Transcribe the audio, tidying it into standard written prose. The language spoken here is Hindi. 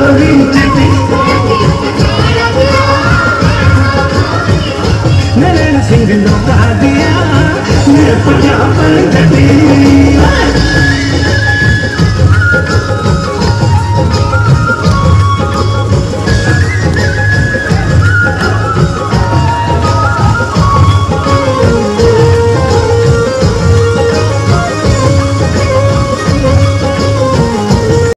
गोरी चिट्टी नैन सिंह लौटा दिया ये पंजाब चटी